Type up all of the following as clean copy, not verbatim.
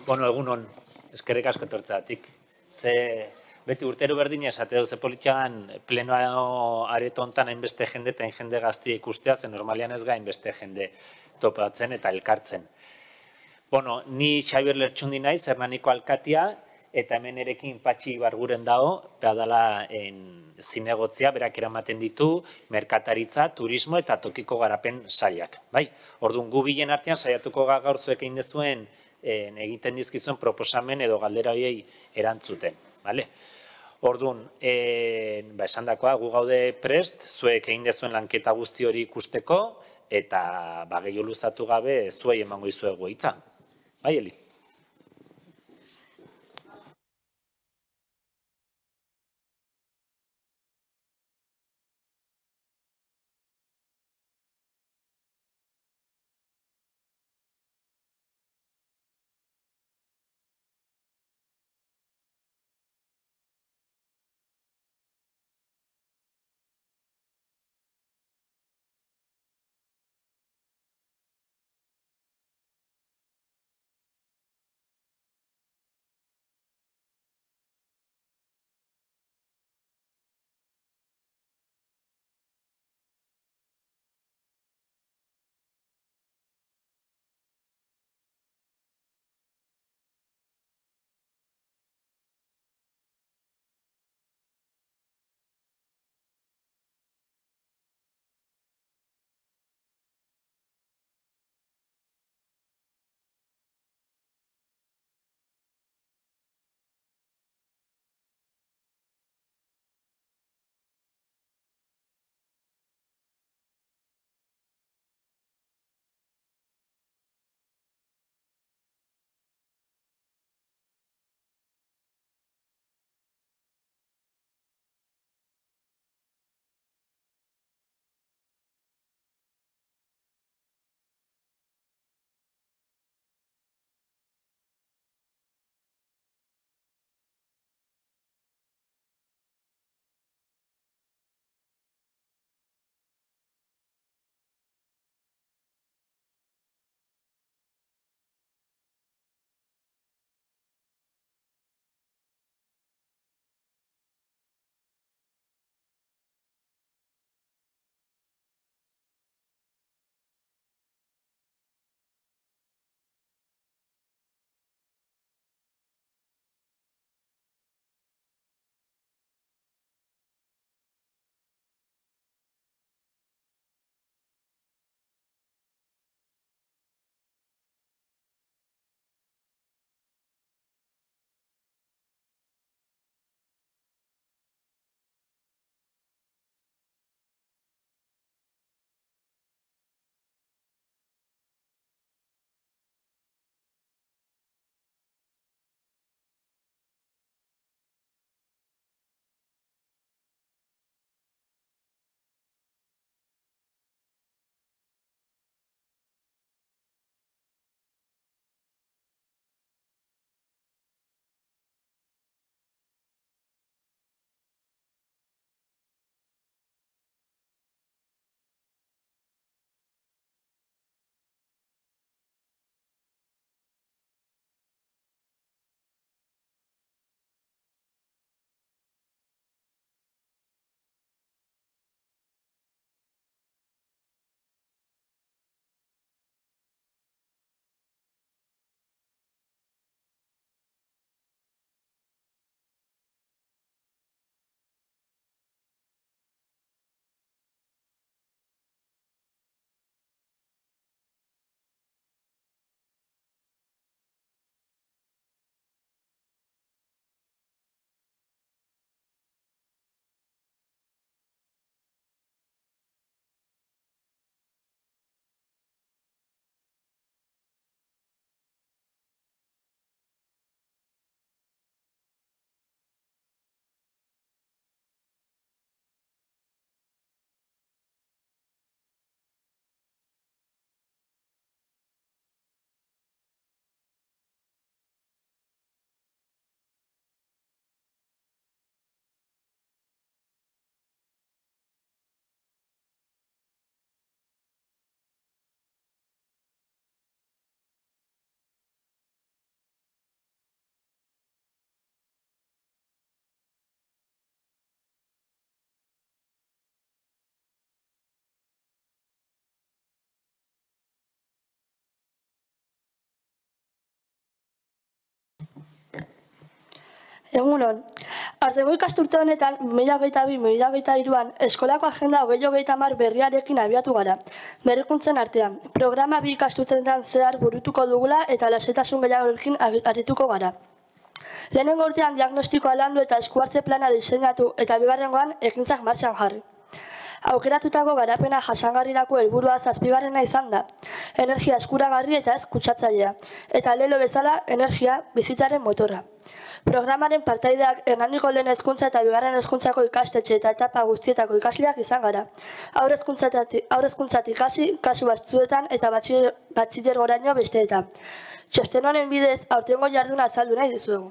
Bueno, egunon, eskerrik asko etortzeagatik. Ze beti urtero berdina esate dut, ze politxan plenoa areto hontan hainbeste jende eta jende gaztia ikustea, ze normalian ez gain beste jende topatzen eta elkartzen. Bueno, ni Xabier Lertxundi naiz, Hernaniko alkatia, eta hemen erekin Patxi Barguren dago, dala zinegotzia, berak eramaten ditu, merkataritza, turismo eta tokiko garapen sailak. Bai? Orduan, gu bilen artean saiatuko gaur zuek egin dezuen egiten dizkizuen proposamen edo galdera horiei erantzuten. Vale? Orduan, esan dakoa, gu gaude prest, zuek egin dezuen lanketa guzti hori ikusteko, eta gehiago luzatu gabe zuei emango izuegu hitza. Bai, Eli? Egunon, aurtengo ikasturte honetan, 2022-2023an, eskolako agenda 2030 berriarekin abiatu gara. Berrikuntzen artean, programa 2 ikasturteetan zehar burutuko dugula eta lasetasun gehiagorekin arituko gara. Lehenengo urtean diagnostikoa landu eta eskuhartze plana diseinatu eta bigarrengoan ekintzak martxan jarri. Aukeratutako garapena jasangarrirako helburua 7. izan da, energia eskuragarri eta ez kutsatzailea, eta lelo bezala energia bizitzaren motorra. Programaren partaideak Hernaniko lehen hezkuntza eta bigarren hezkuntzako ikastetxe eta etapa guztietako ikasleak izan gara. Haur hezkuntzatik hasi, kasu batzuetan eta batxilergoraino besteetan. Txosten honen bidez, aurtengo jarduna azaldu nahi dizuegu.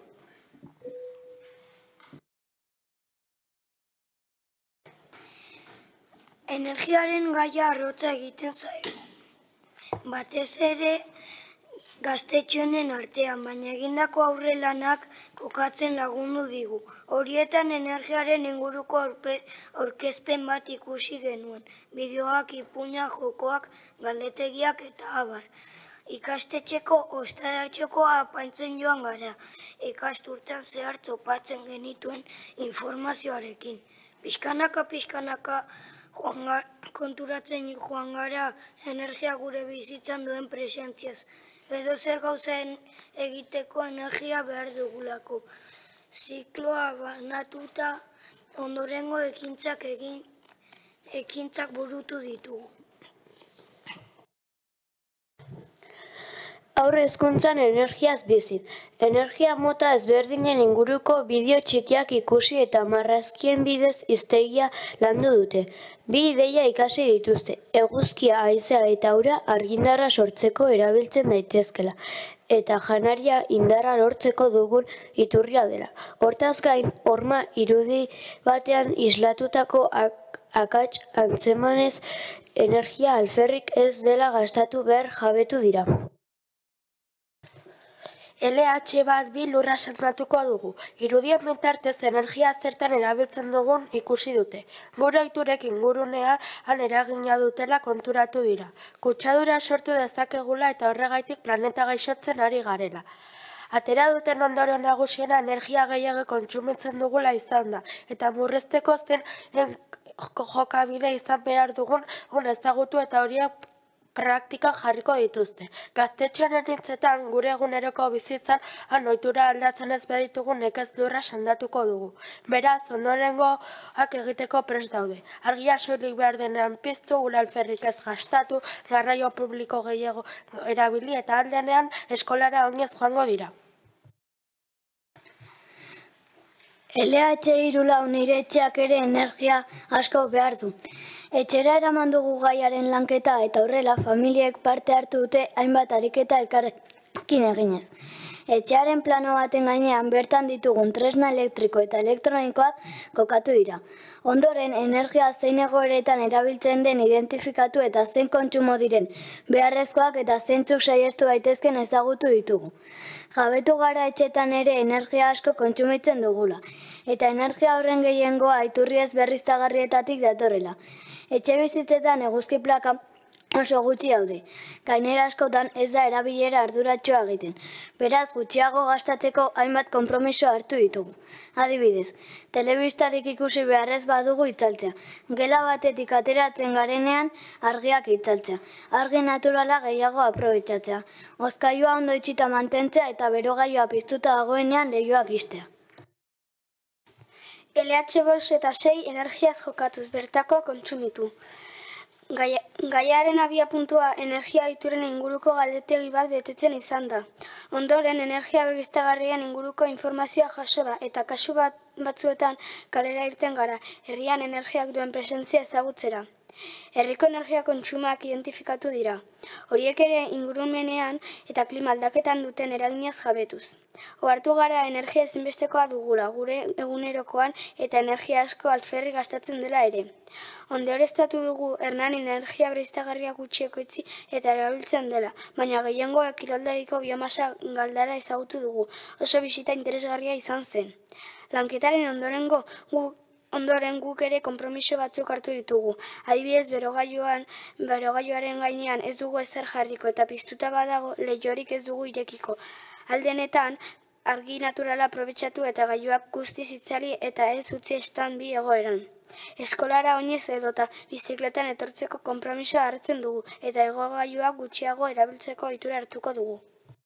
Energiaren gaia arrotza egiten zaigu. Batez ere gaztetxoenen artean, baina egindako aurre lanak kokatzen lagundu digu. Horietan energiaren inguruko aurkezpen bat ikusi genuen. Bideoak, ipuinak, jokoak, galdetegiak eta abar. Ikastetxeko ostadartxoko apaintzen joan gara. Ikasturtean zehar topatzen genituen informazioarekin. Pixkanaka konturatzen joan gara energia gure bizitzan duen presentziaz. Edo zer gauzen egiteko energia behar dugulako. Zikloa banatuta ondorengo ekintzak burutu ditugu. Haur hezkuntzan energiaz bizi. Energia mota ezberdinen inguruko bideo txikiak ikusi eta marrazkien bidez hiztegia landu dute. 2 ideia ikasi dituzte. Eguzkia, haizea eta ura argindarra sortzeko erabiltzen daitezkela. Eta janaria indarra lortzeko dugun iturria dela. Hortaz gain, horma irudi batean islatutako akats antzemanez energia alferrik ez dela gastatu behar jabetu dira. LH1B lurra sendatuko dugu. Irudien bitartez energia zertan erabiltzen dugun ikusi dute. Gure ohiturek ingurunean eragina dutela konturatu dira. Kutsadura sortu dezakegula eta horregaitik planeta gaixotzen ari garela. Atera duten ondorio nagusiena energia gehiago kontsumitzen dugula izan da, eta murrizteko zen jokabide izan behar dugun ezagutu eta horiek praktikan jarriko dituzte. Gaztetxoaren hitzetan, gure eguneroko bizitzan, ohitura aldatzen ez baditugu nekez lurra sendatuko dugu. Beraz, ondorengoak egiteko prest daude. Argia soilik behar denean piztu, ura alferrik ez gastatu, garraio publiko gehiago erabili eta aldenean eskolara oinez joango dira. LH3 nire etxeak ere energia asko behar du. Etxera eraman dugu gaiaren lanketa eta horrela familiek parte hartu dute hainbat ariketa elkarrekin eginez. Etxearen plano baten gainean bertan ditugun tresna elektriko eta elektronikoak kokatu dira. Ondoren, energia zein egoeretan erabiltzen den identifikatu eta zein kontsumo diren beharrezkoak eta zeintzuk saihestu daitezken ezagutu ditugu. Jabetu gara etxetan ere energia asko kontsumitzen dugula, eta energia horren gehiengoa iturriez berriztagarrietatik datorrela. Etxe bizitzetan eguzki plaka oso gutxi daude. Gainera askotan ez da erabilera arduratsua egiten. Beraz, gutxiago gastatzeko hainbat konpromiso hartu ditugu. Adibidez, telebistarik ikusi beharrez badugu itzaltzea. Gela batetik ateratzen garenean argiak itzaltzea. Argi naturala gehiago aprobetxatzea. Hozkailua ondo itxita mantentzea eta berogailua piztuta dagoenean leihoak ixtea. LH5 eta 6 energiaz jokatuz bertakoa kontsumitu. Gaiaren abiapuntua energia ohituren inguruko galdetegi bat betetzen izan da. Ondoren, energia berriztagarrien inguruko informazioa jaso da eta kasu batzuetan kalera irten gara, herrian energiak duen presentzia ezagutzera. Herriko energia kontsumoak identifikatu dira. Horiek ere ingurumenean eta klima aldaketan duten eraginaz jabetuz. Ohartu gara energia ezinbestekoa dugula gure egunerokoan eta energia asko alferri gastatzen dela ere. Ondorioztatu dugu Hernan energia berriztagarriak gutxi ekoitzi eta erabiltzen dela, baina gehiengoa kiroldegiko biomasa galdara ezagutu dugu, oso bisita interesgarria izan zen. Lanketaren ondoren guk ere konpromiso batzuk hartu ditugu. Adibidez, berogailuaren gainean ez dugu ezer jarriko eta piztuta badago leihorik ez dugu irekiko. Aldenetan, argi naturala aprobetxatu eta gailuak guztiz itzali eta ez utzi estan bi egoeran. Eskolara oinez edota bizikletan etortzeko konpromisoa hartzen dugu eta igogailuak gutxiago erabiltzeko ohitura hartuko dugu.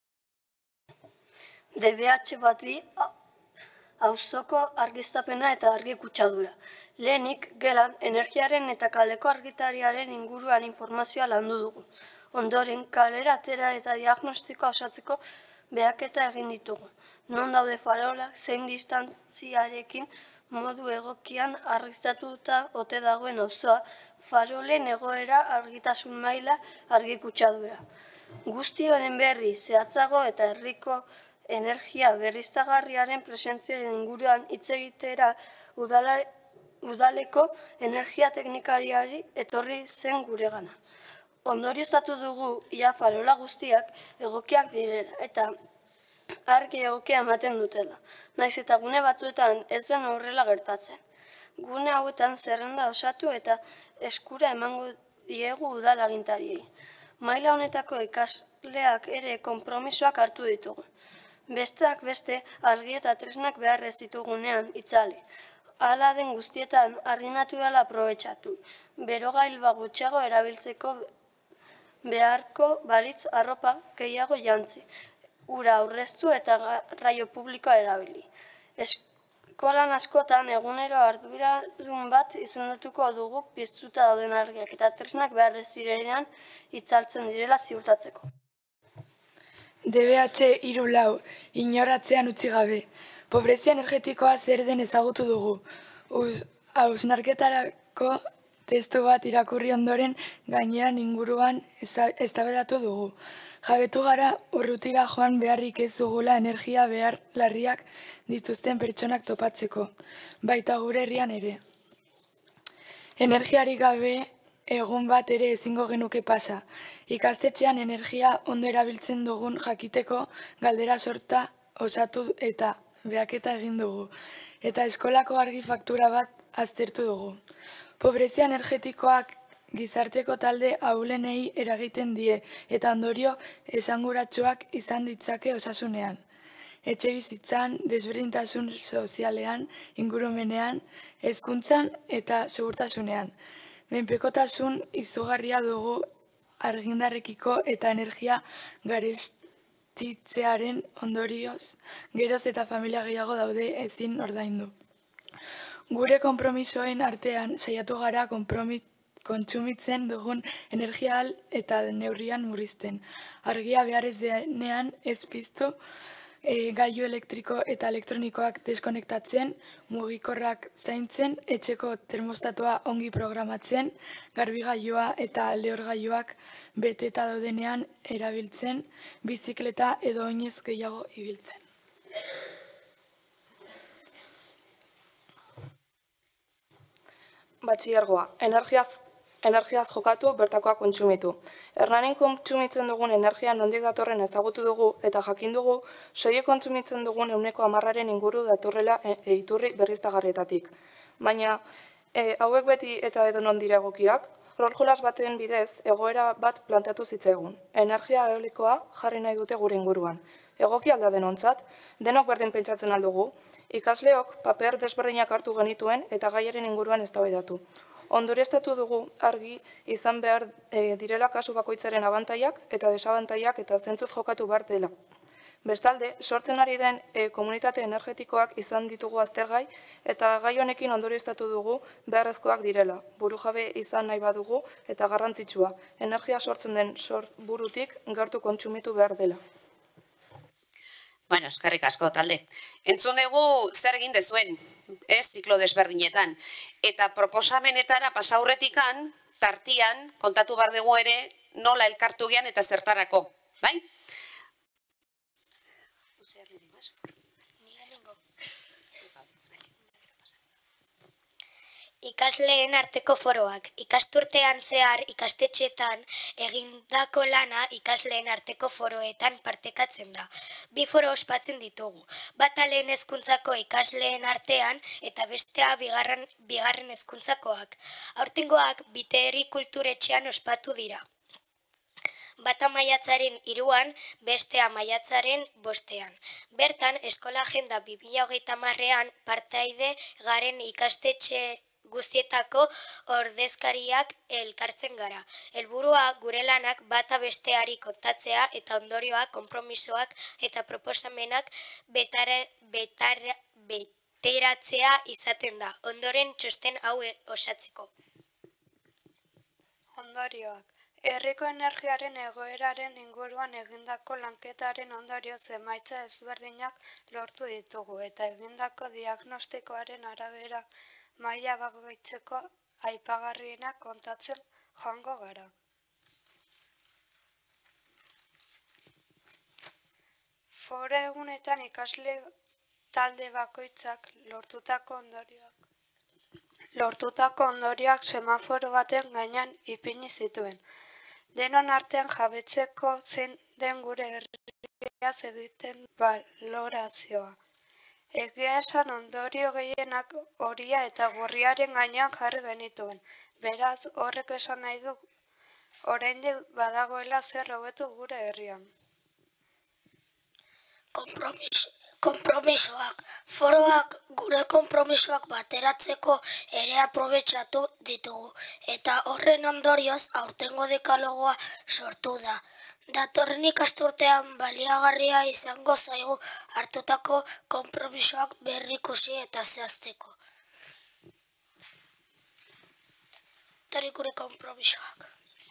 DBH-2 auzoko argiztapena eta argi kutsadura. Lehenik, gelan, energiaren eta kaleko argitariaren inguruan informazioa landu dugu. Ondoren, kalera atera eta diagnostikoa osatzeko behaketa egin ditugu. Non daude farolak, zein distantziarekin modu egokian argiztatuta ote dagoen auzoa, farolen egoera, argitasun maila, argi kutsadura. Guzti honen berri zehatzago eta herriko energia berriztagarriaren presentzia inguruan hitz egitera udaleko energia teknikariari etorri zen guregana. Ondorioztatu dugu ia farola guztiak egokiak direla eta argi egokia ematen dutela. Naiz eta gune batzuetan ez zen horrela gertatzen. Gune hauetan zerrenda osatu eta eskura emango diegu udal agintariei. Maila honetako ikasleak ere konpromisoak hartu ditugu. Besteak beste, argi eta tresnak beharrez ditugunean itzali. Hala den guztietan argi naturala aprobetxatu. Berogailua gutxiago erabiltzeko beharko balitz arropa gehiago jantzi. Ura aurreztu eta garraio publikoa erabili. Eskolan askotan egunero arduradun bat izendatuko dugu piztuta dauden argiak eta tresnak beharrez zirenean itzaltzen direla ziurtatzeko. DBH-3 inoratzean utzi gabe. Pobrezia energetikoa zer den ezagutu dugu. Hausnarketarako testu bat irakurri ondoren gainean inguruan eztabaidatu dugu. Jabetu gara urrutira joan beharrik ez dugula energia behar larriak dituzten pertsonak topatzeko, baita gure herrian ere. Energiarik gabe egun bat ere ezingo genuke pasa. Ikastetxean energia ondo erabiltzen dugun jakiteko galdera sorta osatu eta behaketa egin dugu. Eta eskolako argi faktura bat aztertu dugu. Pobrezia energetikoak gizarteko talde ahulenei eragiten die eta ondorio esanguratsuak izan ditzake osasunean. Etxe bizitzan, desberdintasun sozialean, ingurumenean, hezkuntzan eta segurtasunean. Menpekotasun izugarria dugu argindarrekiko eta energia garestitzearen ondorioz, geroz eta familia gehiago daude ezin ordaindu. Gure konpromisoen artean saiatu gara kontsumitzen dugun energia eta neurrian murrizten. Argia behar ez denean ez piztu, gailu elektriko eta elektronikoak deskonektatzen, mugikorrak zaintzen, etxeko termostatua ongi programatzen, garbigailua eta lehorgailuak beteta daudenean erabiltzen, bizikleta edo oinez gehiago ibiltzen. Batxilergoa, energiaz jokatu, bertakoa kontsumitu. Hernanin kontsumitzen dugun energia nondik datorren ezagutu dugu eta jakin dugu soilik kontsumitzen dugun 10% inguru datorrela iturri berriztagarrietatik. Baina hauek beti eta edonon dira egokiak, rol-jolas baten bidez egoera bat planteatu zitzaigun. Energia eolikoa jarri nahi dute gure inguruan. Egoki alda denontzat, denok berdin pentsatzen aldugu, ikasleok paper desberdinak hartu genituen eta gaiaren inguruan eztabaidatu. Ondorioztatu dugu argi izan behar direla kasu bakoitzaren abantaiak eta desabantaiak eta zentzuz jokatu behar dela. Bestalde, sortzen ari den komunitate energetikoak izan ditugu aztergai eta gai honekin ondorioztatu dugu beharrezkoak direla. Burujabe izan nahi badugu eta garrantzitsua, energia sortzen den burutik gertu kontsumitu behar dela. Bueno, eskerrik asko talde. Entzun dugu zer egin dezuen, ez ziklo desberdinetan. Eta proposamenetara pasaurretikan, tartian, kontatu behar dugu ere, nola elkartu gean eta zertarako. Bai? Ikasleen arteko foroak. Ikasturtean zehar ikastetxeetan egindako lana ikasleen arteko foroetan partekatzen da. 2 foro ospatzen ditugu. Bata lehen hezkuntzako ikasleen artean eta bestea bigarren hezkuntzakoak. Aurtengoak Biteherri kulturetxean ospatu dira. bata maiatzaren 3an, bestea maiatzaren 5ean. Bertan, Eskola Agenda 2030ean partaide garen ikastetxe guztietako ordezkariak elkartzen gara. Helburua gure lanak bata besteari kontatzea eta ondorioak, konpromisoak eta proposamenak beteratzea izaten da. Ondoren txosten hau osatzeko. Ondorioak. Herriko energiaren egoeraren inguruan egindako lanketaren ondorioz emaitza ezberdinak lortu ditugu eta egindako diagnostikoaren arabera maila bakoitzeko aipagarrienak kontatzen joango gara. Foro egunetan ikasle talde bakoitzak lortutako ondorioak semaforo baten gainean ipini zituen. Denon artean jabetzeko zein den gure herriaz egiten balorazioa. Egia esan ondorio gehienak horia eta gorriaren gainean jarri genituen. Beraz, horrek esan nahi du oraindik badagoela zer hobetu gure herrian. Konpromisoak. Foroak gure konpromisoak bateratzeko ere aprobetxatu ditugu eta horren ondorioz aurtengo dekalogoa sortu da. Datorren ikasturtean baliagarria izango zaigu hartutako konpromisoak berrikusi eta zehazteko. Eta gure konpromisoak.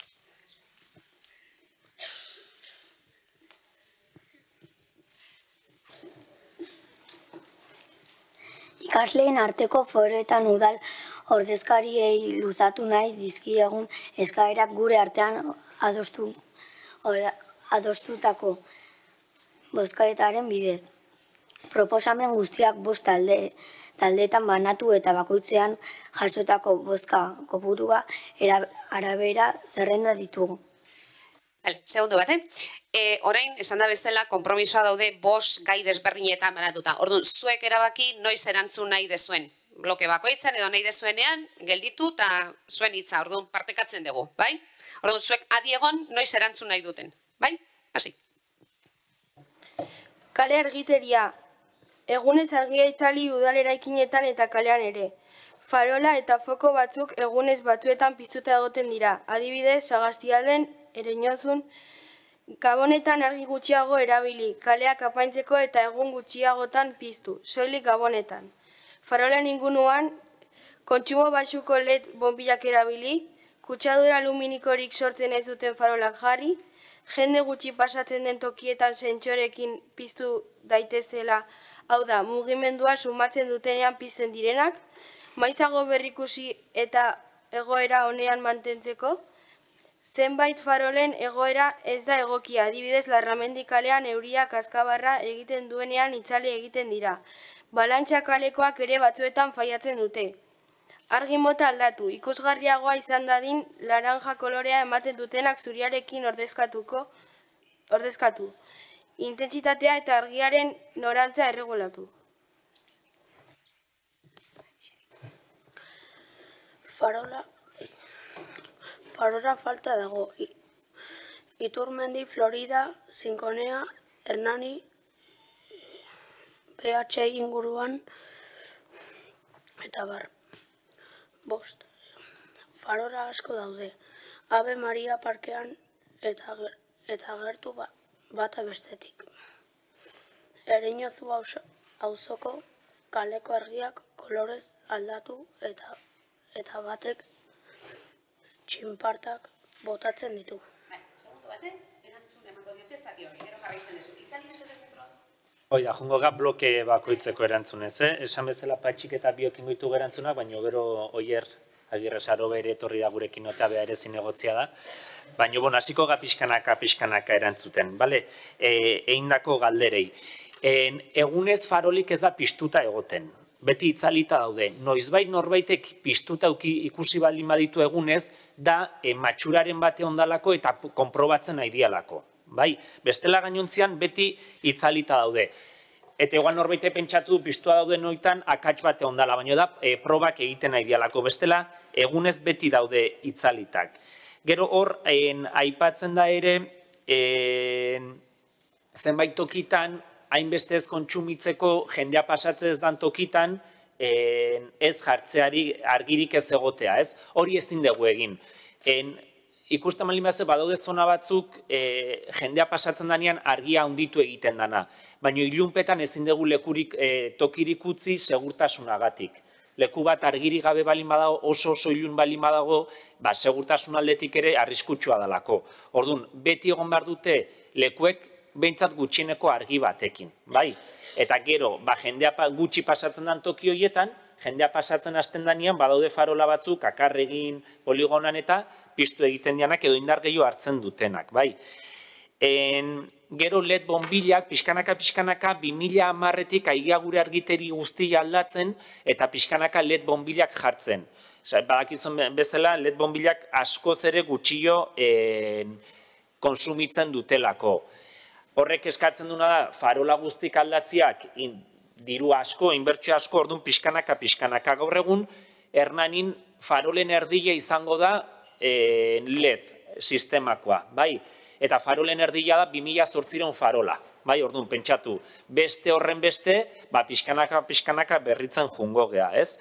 Ikasleen arteko foroetan udal ordezkariei luzatu nahi dizkiegun eskaerak gure artean adostutako bozketaren bidez. Proposamen guztiak 5 taldeetan banatu eta bakoitzean jasotako bozka kopurua arabera zerrenda ditugu. Segundo bat, orain, esan da bezala, konpromisoa daude 5 gai desberdinetan banatuta. Orduan, zuek erabaki noiz erantzun nahi dezuen. Bloke bakoitzan edo nahi dezuenean, gelditu eta zuen hitza. Orduan, partekatzen dugu, bai? Orduan, zuek adiegon noiz erantzun nahi duten, bai? Hasi. Kale argiteria. Egunez argia itzali udal eraikinetan eta kalean ere. Farola eta foko batzuk egunez batzuetan piztuta egoten dira. Adibidez, Sagastialden, Ereñozun, Gabonetan argi gutxiago erabili, kaleak apaintzeko eta egun gutxiagotan piztu, soilik Gabonetan. Farolen inguruan, kontsumo baxuko LED bonbilak erabili, kutsadura aluminikorik sortzen ez duten farolak jarri, jende gutxi pasatzen den tokietan sentsorekin piztu daitezela, hau da, mugimendua sumatzen dutenean pizten direnak, maizago berrikusi eta egoera honean mantentzeko, zenbait farolen egoera ez da egokia, adibidez Larramendi kalean euria kaskabarra egiten duenean itzali egiten dira. Balantxa kalekoak ere batzuetan faiatzen dute. Argi mota aldatu, ikusgarriagoa izan dadin laranja kolorea ematen dutenak zuriarekin ordezkatu. Intentsitatea eta argiaren norantza erregulatu. Farola falta dago. Iturmendi, Florida, Zinkonea, Hernani, PH inguruan, eta bar. 5. Farola asko daude. Ave Maria parkean eta gertu bata bestetik. Ereñozu auzoko kaleko argiak kolorez aldatu eta batek txinpartak botatzen ditu. Segundo bate, erantzun emango diote zati hori, gero jarraitzen ezu. Itzali mesedez metroa? Hoi da, jungo ga bloke bakoitzeko erantzunez, esan bezala Patxik eta biokin goitu erantzunak, baina gero Oier Agirre Sarobe ere etorri da gurekin notea beha ere zinegotzia da. Baina, hasiko ga pixkanaka erantzuten, bale? Eindako galderei. Egunez farolik ez da piztuta egoten. Beti itzalita daude. Noizbait norbaitek piztuta ikusi baldin baditu egunez, da matxuraren bate ondalako eta konprobatzen nahi dialako. Bestela gainontzian beti itzalita daude. Eta eguan norbaite pentsatu piztua dauden noitan akats bate ondala, baina da probak egiten nahi dialako. Bestela egunez beti daude itzalitak. Gero hor, aipatzen da ere, zenbait tokitan, hainbeste ez kontsumitzeko jendea pasatzen ez dan tokitan, ez jartzeari argirik ez egotea, ez? Hori ezin dugu egin. Ikusten baldin behar badaude zona batzuk jendea pasatzen danean argia handitu egiten dana. Baina ilunpetan ezin dugu lekurik tokirik utzi segurtasunagatik. Leku bat argirik gabe balin badago, oso ilun balin badago, segurtasun aldetik ere arriskutsua dalako. Orduan, beti egon behar dute lekuek behintzat gutxieneko argi batekin, bai? Eta gero, jendea gutxi pasatzen den toki horietan, jendea pasatzen hasten danean, badaude farola batzuk, akarregin, poligonan eta piztu egiten dianak edo indar gehiago hartzen dutenak, bai. Gero LED bonbilak, pixkanaka, 2010-etik aigia gure argiteri guztia aldatzen eta pixkanaka LED bonbilak jartzen. Badakizun bezala, LED bonbilak askoz ere gutxio konsumitzen dutelako. Horrek eskatzen duna da, farola guztik aldatziak diru asko, inbertsio asko, orduan pixkanaka gaur egun, Hernanin farolen erdile izango da LED sistemakoa, bai? Eta farolen erdila da 2008 farola, bai? Orduan, pentsatu, beste horren beste, pixkanaka berritzen jungo gea, ez?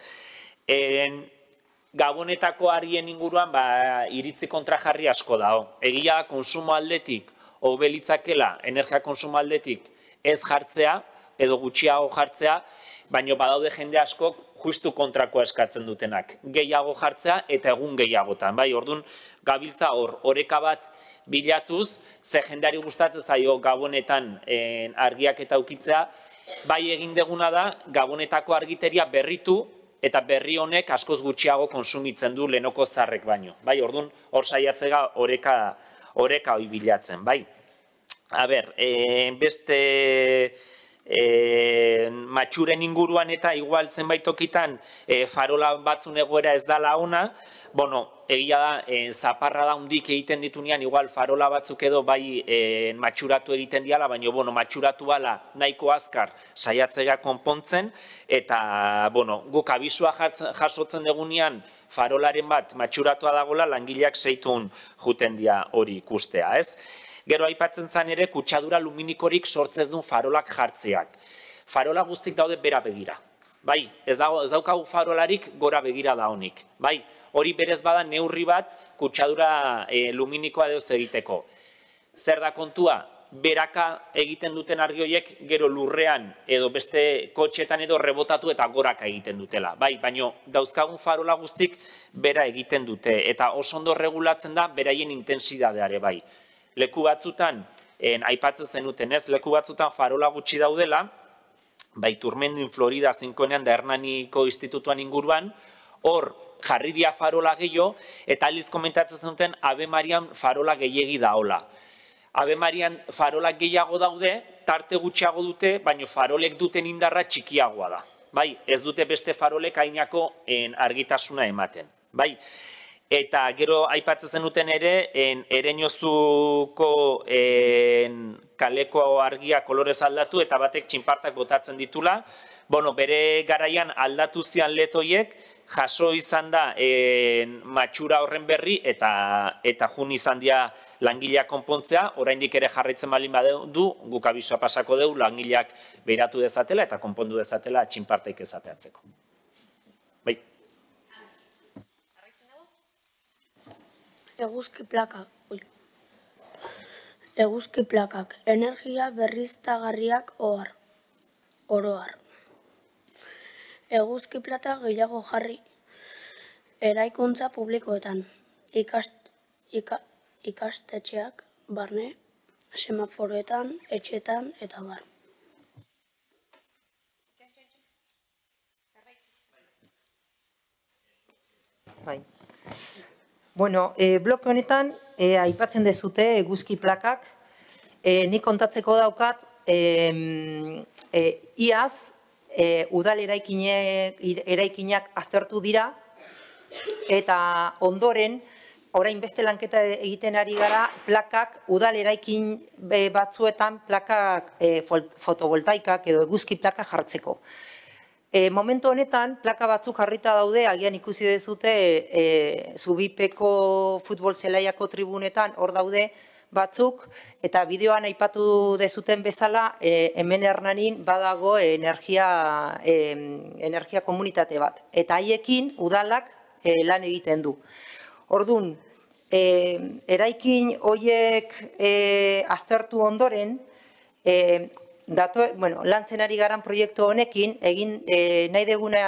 Gabonetako arien inguruan, iritzi kontrajarri asko dago. Egia da, konsumo aldetik, hobelitzakela, energia konsumo aldetik ez jartzea, edo gutxiago jartzea, baina badaude jende askok justu kontrakoa eskatzen dutenak. Gehiago jartzea eta egun gehiagotan. Bai, orduan, gabiltza oreka bat bilatuz, ze jendeari gustatzen zaio gabonetan argiak eta ukitzea, bai egin deguna da, gabonetako argiteria berritu, eta berri honek askoz gutxiago konsumitzen du lehenoko zarrek baino. Bai, orduan, hor saiatzega oreka hori bilatzen, bai. Beste matxuren inguruan eta igual zenbait tokitan farola batzun egoera ez dala ona, egia da, zaparra da hundik egiten ditunean, igual farola batzuk edo bai matxuratu egiten diala, baina matxuratu ala nahiko azkar saiatzea konpontzen, eta guk abisua jasotzen degunean farolaren bat matxuratua dagoela, langileak zeitun juten dia hori ikustea, ez? Gero aipatzen zen ere, kutsadura luminikorik sortzez duen farolak jartzeak. Farola guztik daude bera begira. Bai, ez daukagu farolarik gora begira da honik. Bai, hori berez bada neurri bat kutsadura luminikoa edo egiteko. Zer da kontua? Beraka egiten duten argi horiek gero lurrean edo beste kotxetan edo rebotatu eta goraka egiten dutela. Bai, baina dauzkagun farola guztik bera egiten dute eta oso ondo regulatzen da beraien intensidadeare bai. Leku batzutan, aipatzen zenuten ez, leku batzutan farola gutxi daudela, bai Turmendin, Florida, zinkoenean da Hernaniko institutuan inguruan, hor jarri dia farola gehiago, eta aldiz komentatzen zenuten Ave Marian farola gehiegi daola. Ave Marian farolak gehiago daude, tarte gutxiago dute, baina farolek duten indarra txikiagoa da. Bai, ez dute beste farolek hainako argitasuna ematen. Bai, eta gero aipatzen zenuten ere, Ereñozuko kaleko argia kolorez aldatu eta batek txinpartak botatzen ditula. Bere garaian aldatu zian letoiek, jaso izan da matxura horren berri eta jun izan dira langileak konpontzea, oraindik ere jarraitzen balin badu, guk abisoa pasako dugu langileak behiratu dezatela eta konpondu dezatela txinpartek ezateatzeko. Bai. Eguzki plakak, energia berriztagarriak oroar. Eguzki plata gehiago jarri eraikuntza publikoetan, ikastetxeak, barne, semaforoetan, etxetan eta bar. Bai. Bloke honetan, aipatzen dezute eguzki plakak, nik kontatzeko daukat, iaz, udal eraikinak aztertu dira, eta ondoren, orain beste lanketa egiten ari gara, plakak, udal eraikin batzuetan, plakak fotovoltaikak edo eguzki plakak jartzeko. Momentu honetan, plaka batzuk jarrita daude, agian ikusi dezute Zubipeko futbol zelaiako tribunetan, hor daude batzuk, eta bideoan aipatu dezuten bezala, hemen Hernanin badago energia komunitate bat. Eta haiekin udalak lan egiten du. Orduan, eraikin horiek aztertu ondoren, lantzen ari garan proiektu honekin, egin nahi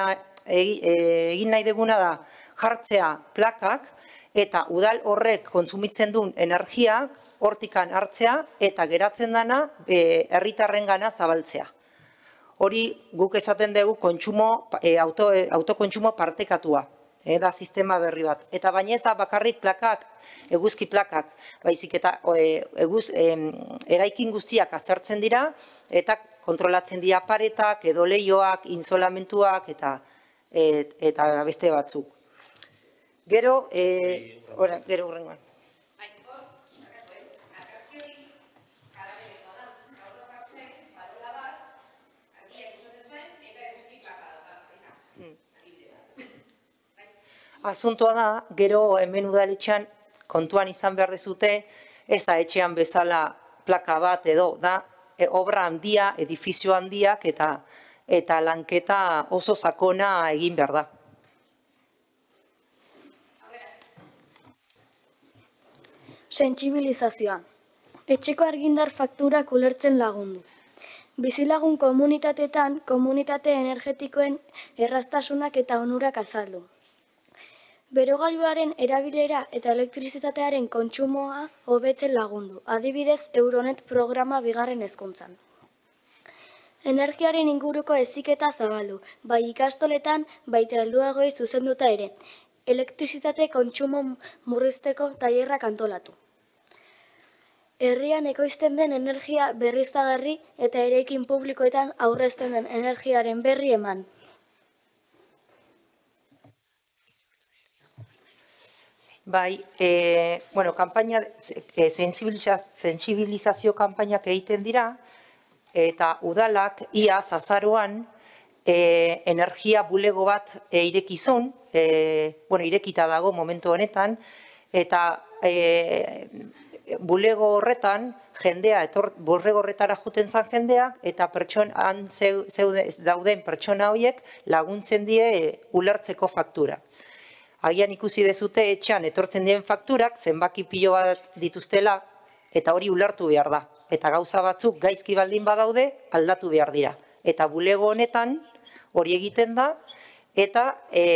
deguna da jartzea plakak, eta udal horrek kontsumitzen duen energia hortikan hartzea, eta geratzen dana herritarren gana zabaltzea. Hori guk esaten dugu autokontsumo partekatua. Da sistema berri bat. Eta baina ez bakarrik plakak, eguzki plakak, baizik eta eraikin guztiak aztertzen dira, eta kontrolatzen dira paretak, edo leioak, insolamentuak, eta beste batzuk. Gero hurrengoan. Asuntoa da, gero hemen udaletxean kontuan izan behar dezute, ez da etxean bezala plaka bat edo, da obra handia, edifizio handiak eta lanketa oso sakona egin behar da. Sentsibilizazioa. Etxeko argindar fakturak ulertzen lagundu. Bizilagun komunitateetan, komunitate energetikoen erraztasunak eta onurak azaldu. Berogailuaren erabilera eta elektrizitatearen kontsumoa hobetzen lagundu, adibidez Euronet programa 2. hezkuntzan. Energiaren inguruko heziketa zabaldu, bai ikastoletan, baita helduagoei zuzenduta ere, elektrizitate kontsumo murrizteko tailerrak antolatu. Herrian ekoizten den energia berriztagarri eta eraikin publikoetan aurrezten den energiaren berri eman. Bai, sentsibilizazio kanpainak egiten dira, eta udalak iaz azaroan energia bulego bat irekizun, irekita dago momentu honetan, eta bulego horretan jendea, bulego horretara juten zan jendea, eta dauden pertsona horiek laguntzen die ulertzeko fakturak. Agian ikusi dezute etxean etortzen dien fakturak, zenbaki pilo bat dituztela, eta hori ulertu behar da. Eta gauza batzuk gaizki baldin badaude, aldatu behar dira. Eta bulego honetan hori egiten da, eta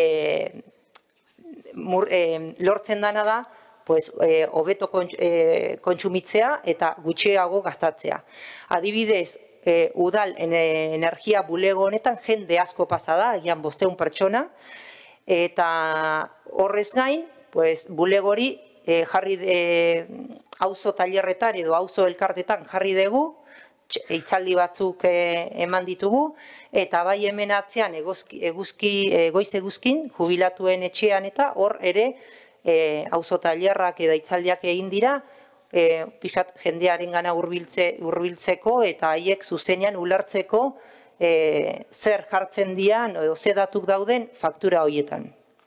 lortzen dana da, hobeto kontsumitzea eta gutxiago gastatzea. Adibidez, udal energia bulego honetan jende asko pasa da, agian 500 pertsona, eta horrez gain, bulegori jarri auzo tailerretan edo auzo elkartetan jarri dugu, hitzaldi batzuk eman ditugu, eta bai hemen atzean goiz eguzkin, jubilatuen etxean eta hor ere auzo tailerrak edo hitzaldiak egin dira, pixat jendearen gana hurbiltzeko eta haiek zuzenean ulertzeko zer jartzen dian edo ze datuk dauden faktura horietan.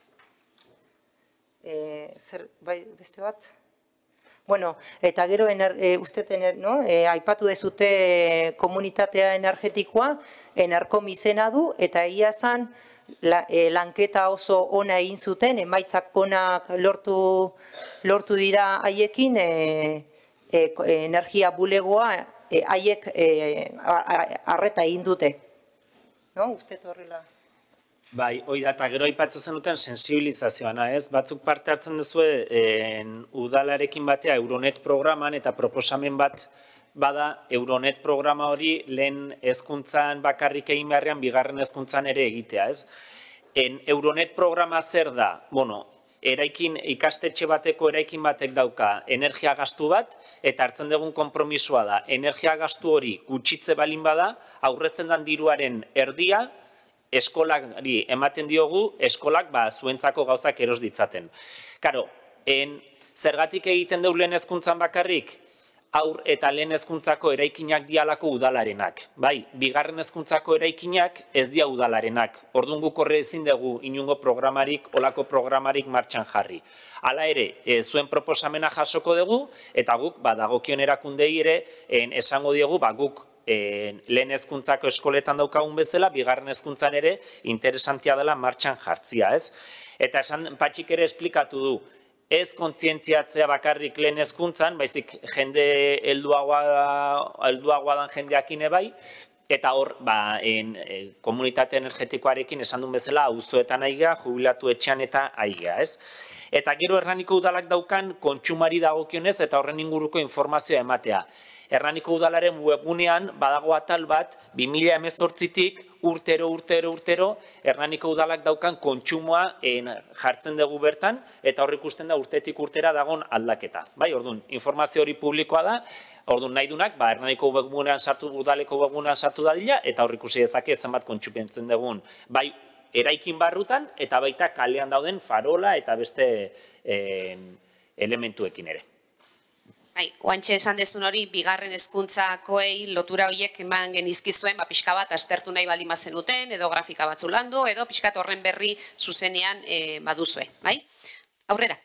Beste bat? Bueno, eta gero aipatu dezute komunitatea energetikoa, Enerkom izena du, eta egia zan lanketa oso ona egin zuten, emaitzak onak lortu dira haiekin energia bulegoa haiek arreta egin dute. Uste horrela? Bai, hoi da, eta gero aipatzen zenuten sensibilizazioa, ez? Batzuk parte hartzen duzue udalarekin batea Euronet programan eta proposamen bat bada Euronet programa hori lehen hezkuntzan bakarrik egin beharrean, bigarren hezkuntzan ere egitea, ez? Euronet programa zer da? Bueno, ikastetxe bateko eraikin batek dauka energia gastu bat, eta hartzen dugun konpromisoa da. Energia gastu hori gutxitze balin bada, aurrezten den diruaren erdia, eskolari ematen diogu, eskolak zuentzako gauzak eros ditzaten. Karo, zergatik egiten dugu lehen hezkuntzan bakarrik, aur eta lehen hezkuntzako eraikinak dialako udalarenak. Bai, bigarren hezkuntzako eraikinak ez dia udalarenak. Orduan guk horre ezin dugu inungo programarik, olako programarik martxan jarri. Hala ere, zuen proposamena jasoko dugu, eta guk dagokion erakundei ere esango diegu, guk lehen hezkuntzako eskoletan daukagun bezala, bigarren hezkuntzan ere interesantia dela martxan jartzia, ez? Eta esan Patxik ere esplikatu du, ez kontzientziatzea bakarrik lehen hezkuntzan, baizik jende helduagoa dan jendeakin bai, eta hor, komunitate energetikoarekin esan duen bezala, auzoetan aigea, jubilatu etxean eta aigea, ez? Eta gero Hernaniko udalak daukan kontsumari dagokionez eta horren inguruko informazioa ematea. Hernaniko udalaren webgunean badago atal bat 2018tik urtero Hernaniko udalak daukan kontsumoa jartzen dugu bertan eta hor ikusten da urtetik urtera dagon aldaketa. Bai, orduan, informazio hori publikoa da, orduan nahi dunak, Hernaniko webgunean sartu, udaleko webgunean sartu dadila eta hor ikusi dezake zenbat kontsumentzen dugun. Bai, eraikin barrutan eta baita kalean dauden farola eta beste elementuekin ere. Bai, oantxe esan dezun hori, bigarren hezkuntzakoei lotura horiek eman genizkizuen, pixka bat aztertu nahi baldin bazenuten, edo grafika batzu landu, edo pixka horren berri zuzenean baduzue, bai? Aurrera.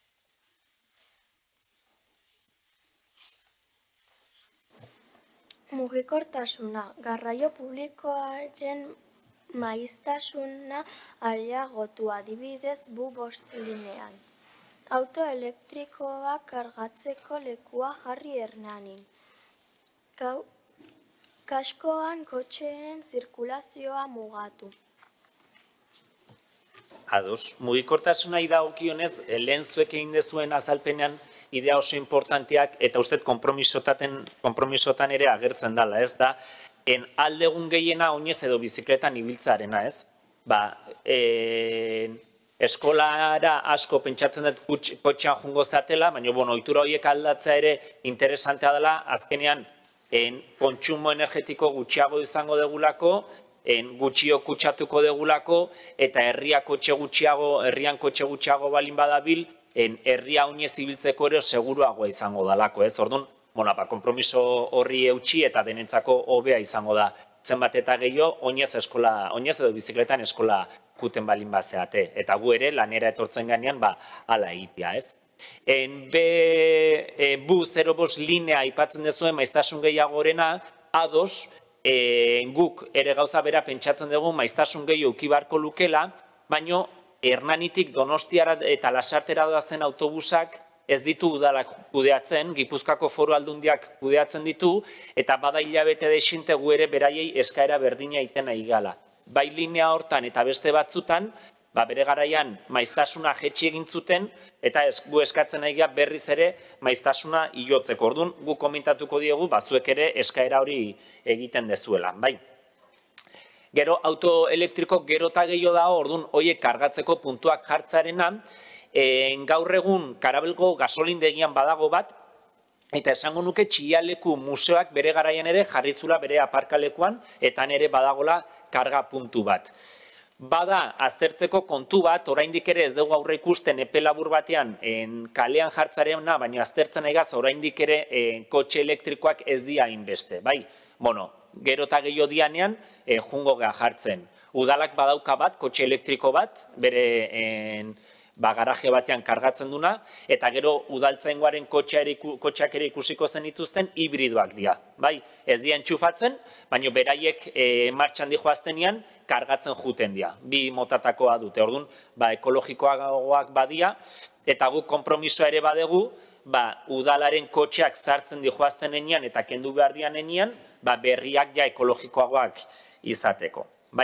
Mugikortasuna, garraio publikoaren maiztasuna areagotu adibidez Bu5 linean. Auto elektrikoa kargatzeko lekua jarri Hernanin. Kaskoan kotxeen zirkulazioa mugatu. Ados, mugikortasunai dagokionez, lehen zuek egin dezuen azalpenean idea oso importanteak eta uste konpromisotan ere agertzen dela, ez da, aldegun gehiena oinez edo bizikletan ibiltzarena, ez? Eskolara asko pentsatzen dut kotxean jungo zatela, baina ohitura horiek aldatzea ere interesantea dela, azkenean kontsumo energetiko gutxiago izango degulako, gutxio kutsatuko degulako, eta herrian kotxe gutxiago balin badabil, herria oinez ibiltzeko ere seguruagoa izango dalako, ez? Orduan, konpromiso horri eutxi eta denentzako hobea izango da. Zenbat eta gehiago, oinez edo bizikletan eskola kuten balin bazeate. Eta gu ere, lanera etortzen ganean, ala egitea, ez? Bu05 linea aipatzen dezuen maiztasun gehiagorena, ados, guk ere gauza bera pentsatzen dugu maiztasun gehiago ukibarko lukela, baino Hernanitik Donostiara eta Lasartera doazen autobusak ez ditu udalak kudeatzen, Gipuzkoako Foru Aldundiak kudeatzen ditu, eta bada hilabete desinte gu ere beraiei eskaera berdina egiten nahi gala. Bai linea hortan eta beste batzutan, bere garaian maiztasuna jetxi egin zuten, eta gu eskatzen nahi gara berriz ere maiztasuna ilotzeko. Orduan, gu komentatuko diegu, zuek ere eskaera hori egiten dezuela. Gero, auto elektriko gero eta gehiago da, orduan, horiek kargatzeko puntuak jartzarena, gaur egun Karabelgo gasolindegian badago bat, eta esango nuke Txillaleku museoak bere garaian ere jarrizula bere aparkalekuan, eta ere badagola karga puntu bat. Bada, aztertzeko kontu bat, oraindik ere ez dugu aurre ikusten epe labur batean kalean jartzarena, baina aztertzen egaz oraindik ere kotxe elektrikoak ez dia hainbeste, bai? Gero eta gehiago dianean, jungo geha jartzen. Udalak badauka bat, kotxe elektriko bat, bere garaje batean kargatzen duna, eta gero udaltzaingoaren kotxeak ere ikusiko zen dituzten hibridoak dira. Ez dira entxufatzen, baina beraiek martxan dihoaztenean kargatzen juten dira. Bi motatakoa dute, orduan, ekologikoagoak badia, eta guk konpromisoa ere badegu, udalaren kotxeak zartzen dihoazten enean eta kendu behar dian enean, berriak ja ekologikoagoak izateko.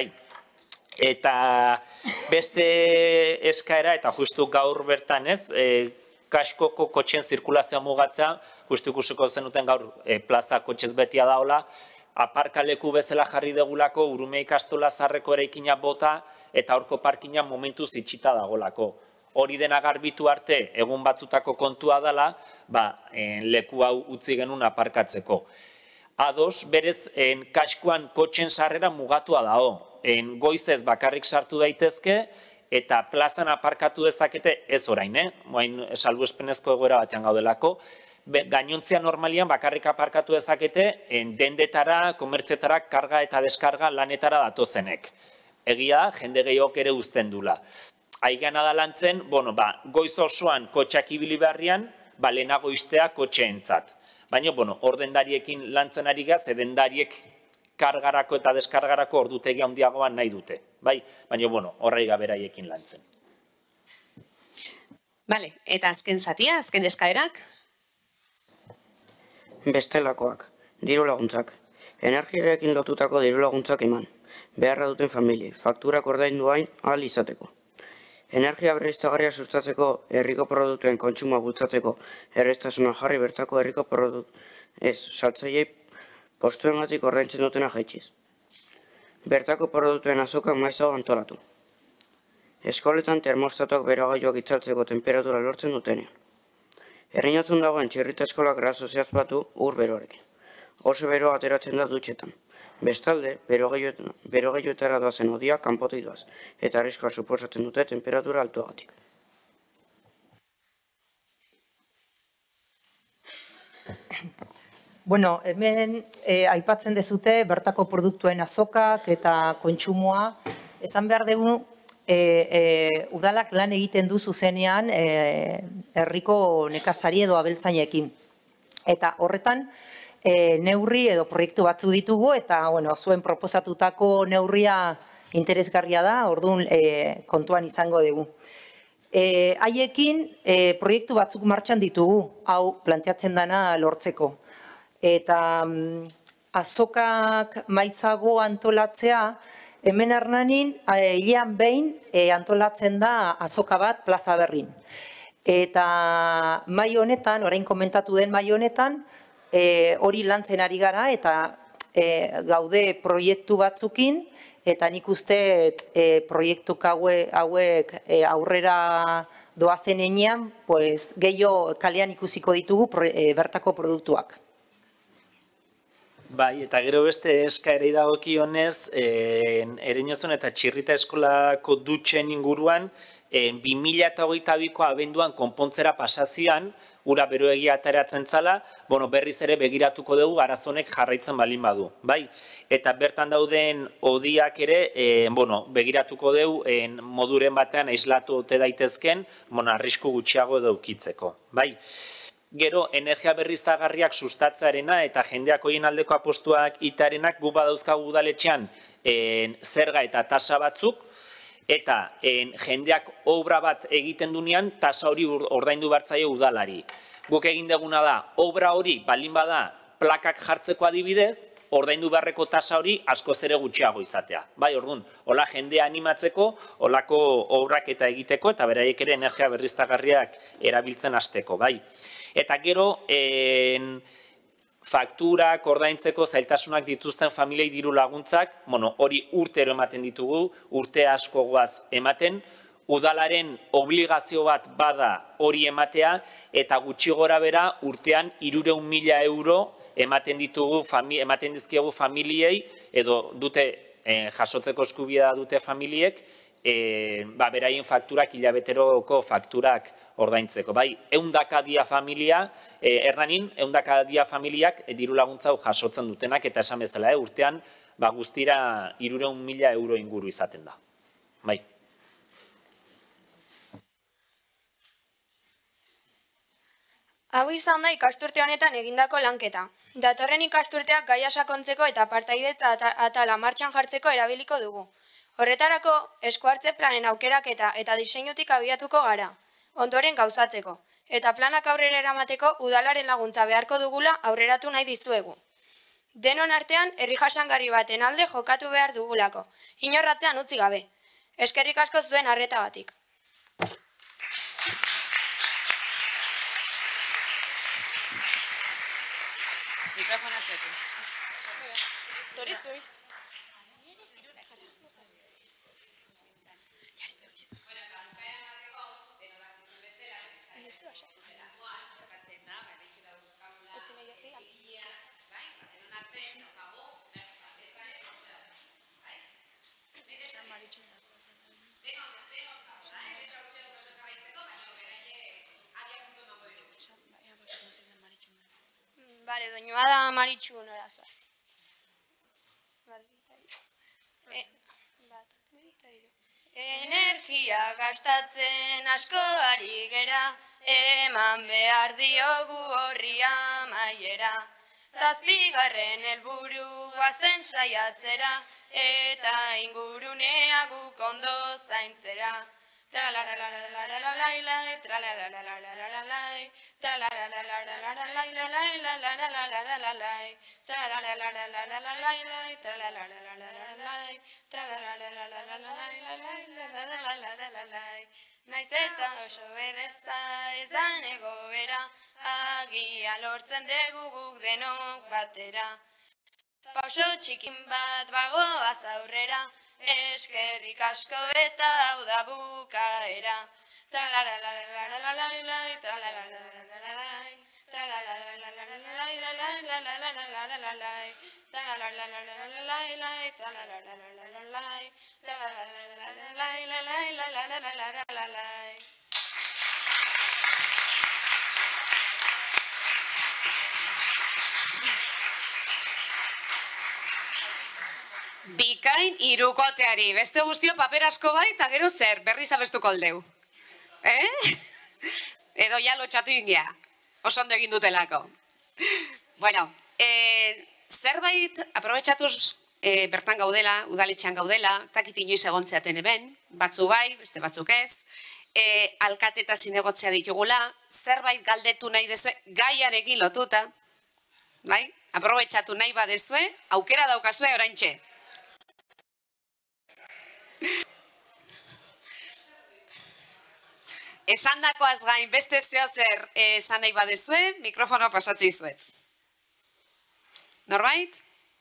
Eta beste eskaera, eta justu gaur bertan ez, kaskoko kotxen zirkulazioa mugatzea, justu ikusiko zenuten gaur plaza kotxez betia daola, aparkaleku bezala jarri degulako, Urume ikastola zarreko eraikina bota, eta horko parkina momentu zitxita dagolako. Hori dena garbitu arte, egun batzutako kontua dela, leku hau utzi genuen aparkatzeko. Ados, berez, kaskoan kotxen sarrera mugatua dago. Goizez bakarrik sartu daitezke, eta plazan aparkatu dezakete ez orain, salbuespenezko egoera batean gaudelako, Gainontzea normalian bakarrik aparkatu dezakete dendetara, komertzetara, karga eta deskarga lanetara datozenek. Egia, jende gehiok ere uzten dula. Aigana da lantzen, goiz osoan kotxeak ibili beharrian, lehenago iztea kotxeentzat. Baina, ordendariekin lantzen ari gaz, dendariek kargarako eta deskargarako ordutegi handiagoan nahi dute. Baina, horrei gaberaiekin lantzen. Bale, eta azken zatia, azken eskaerak? Bestelakoak, diru laguntzak. Energiarekin lotutako diru laguntzak eman. Beharra duten familie, fakturak ordaindu hain ahal izateko. Energia berriztagarria sustatzeko, herriko produktuen kontsumoa bultzatzeko, erreztasuna jarri bertako herriko saltzailei postuengatik ordaintzen dutena jaitsiz. Bertako produktuen azokak maizago antolatu. Eskoletan termostatoak berogailuak itzaltzeko temperatura lortzen dutenean. Errinatzun dagoen txirrita eskolak grazo zehazpatu ur beroarekin. Oso beroa ateratzen da dutxetan. Bestalde, berogailuetara doazen odia kanpotik doaz, eta arriskoa suposatzen dute temperatura altuagatik. Hemen aipatzen dezute bertako produktuen azokak eta kontsumoa. Esan behar dugu, udalak lan egiten du zuzenean herriko nekazari edo abeltzainekin. Eta horretan, neurri edo proiektu batzu ditugu eta zuen proposatutako neurria interesgarria da, orduan kontuan izango dugu. Haiekin proiektu batzuk martxan ditugu, hau planteatzen dana lortzeko. Eta azokak maizago antolatzea, hemen Hernanin hilean behin antolatzen da azoka bat plaza berrin. Eta mai honetan, orain komentatu den mai honetan, hori lantzen ari gara eta gaude proiektu batzukin eta nik uste proiektuk hauek aurrera doazen enean gehiago kalean ikusiko ditugu bertako produktuak. Bai, eta gero beste eskaerei dagokionez, Ereñozon eta Txirrita eskolako dutxen inguruan 2022ko abenduan konpontzera pasazian, ura beroegia ateratzen zala, berriz ere begiratuko dugu arazonek jarraitzen balin badu. Eta bertan dauden odiak ere, begiratuko dugu moduren batean aislatu ote daitezken, arrisku gutxiago edo ukitzeko. Gero, energia berriztagarriak sustatzearena eta jendeak horien aldeko apostuak itarenak gu badauzkagu udaletxean zerga eta tasa batzuk, eta jendeak obra bat egiten dunean, tasa hori ordaindu bartzaio udalari. Guk egin deguna da, obra hori balin bada plakak jartzeko adibidez, ordaindu beharreko tasa hori askoz ere gutxiago izatea. Orduan, hola jendea animatzeko, holako obrak eta egiteko, eta beraiek ere energia berriztagarriak erabiltzen hasteko. Eta gero, fakturak ordaintzeko zailtasunak dituzten familiei diru laguntzak, hori urtero ematen ditugu, urte asko goaz ematen, udalaren obligazio bat bada hori ematea, eta gutxi gora bera urtean 300.000 euro ematen dizkiegu familiei, edo dute jasotzeko eskubidea dute familiek, beraien fakturak, hilabeteroko fakturak ordaintzeko. 100 dia familia, Hernanin, 100 dia familiak diru laguntza jasotzen dutenak, eta esan bezala, urtean guztira 300.000 euro inguru izaten da. Hau izan da ikasturte honetan egindako lanketa. Datorren ikasturteak gaia sakontzeko eta partaidetza atala martxan jartzeko erabiliko dugu. Horretarako, eskuartze planen aukeraketa eta diseinutik abiatuko gara, ondoren gauzatzeko, eta planak aurrera eramateko udalaren laguntza beharko dugula aurreratu nahi dizuegu. Denon artean, herri jasangarri baten alde jokatu behar dugulako, inorratzean utzi gabe. Eskerrik asko zuen arretagatik. Bale, doinua da Maritxu norazaz. Energia gastatzen asko ari gera, eman behar diogu horri amaiera. Zazpigarren helburu guazen saiatzera, eta ingurunea guk ondo zaintzera. Tralalalalalalai, tralalalalalalai, tralalalalalalai, tralalalalalalai, tralalalalalalai, tralalalalalalai. Naiz eta oso berreza ezan egoera, agia lortzen dugu guk denok batera. Pauso txikin bat bagoaz aurrera, eskerrik asko eta hau da bukaera. Tralalalalalalai, tralalalalalalai, tralalalalalalai, tralalalalalalai, tralalalalalalai, tralalalalalalai. Bikain hirukoteari, beste guztio paper asko bai, eta gero zer, berriz abestuko aldeu. Edo ja lotxatu ingea, oso ondo egin dutelako. Bueno, zerbait, aprobetxatuz bertan gaudela, udaletxean gaudela, takit inoiz egontzeaten eben, batzu bai, beste batzuk ez, alkate eta zinegotzea ditugula, zerbait galdetu nahi dezue, gaiarekin lotuta, bai? Aprobetxatu nahi badezue, aukera daukazue oraintxe. Esandakoaz gain beste zeo zer esan nahi badezue, mikrofonoa pasatzi izuet. Norbait?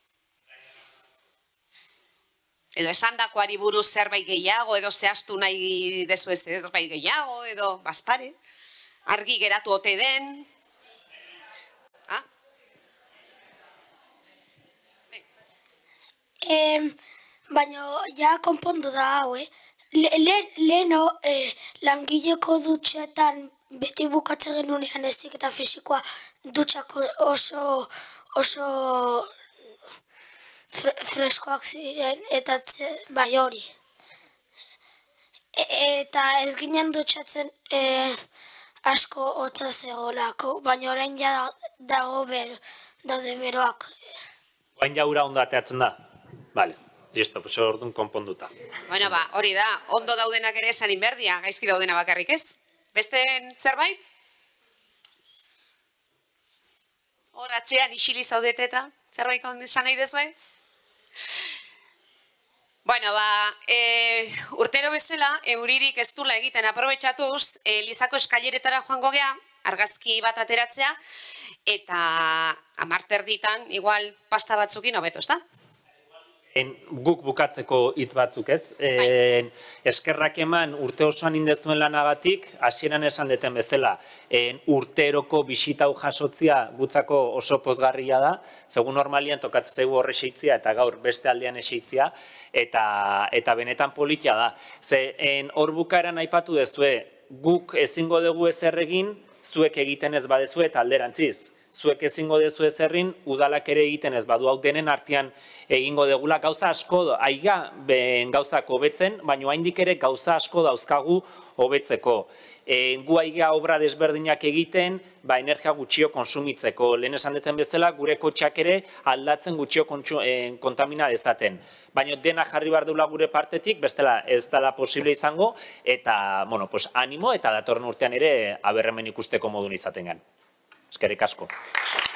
Edo esandakoari buruz zerbait gehiago, edo zehaztu nahi dezue zerbait gehiago, edo bazpare. Argi geratu ote den. Baina ja konpondu da hau, Leheno langileko dutxetan beti bukatzen genunean ezik eta fisikoa dutxako oso freskoak ziren eta bai hori. Eta ez ginen dutxatzen asko hotza zegoelako, baina orain ja daude beroak. Orain ja ura ondo ateatzen da? Bale. Listo, pues orduan konponduta. Bueno, hori da, ondo daudenak ere esan inberdia, gaizki daudena bakarrik ez? Beste zerbait? Hor atzean isili zaudeteta, zerbait esan nahi dezue? Bueno, urtero bezala, euririk ez dula egiten aprobetxatuz, Lizako eskaileretara joango gea, argazki bat ateratzea, eta 10 erditan, igual pasta batzukin hobeto, ez da? Guk bukatzeko hitz batzuk ez. Eskerrak eman urte osoan indezuen lanagatik, hasieran esan deten bezala, urteroko bisita hau jasotzia gutzako oso pozgarria da, segun normalian tokatzen zaigu horre eseitzia eta gaur beste aldean eseitzia, eta benetan politia da. Hor bukaeran aipatu dezue, guk ezingo dugu ezer egin, zuek egiten ez badezue eta alderantziz. Zuek ezingo dezu ezerrin, udalak ere egiten ez badu hau denen artean egingo degula. Gauza asko, aiga gauzak hobetzen, baina haindik ere gauza asko dauzkagu hobetzeko. Gu aiga obra desberdinak egiten, energia gutxio konsumitzeko. Lehen esan deten bezala, gure kotxak ere aldatzen gutxio kontamina dezaten. Baina dena jarri behar dula gure partetik, bestela ez dela posible izango, eta animo eta datorren urtean ere aberremen ikusteko modun izaten gan. Eskerrik asko.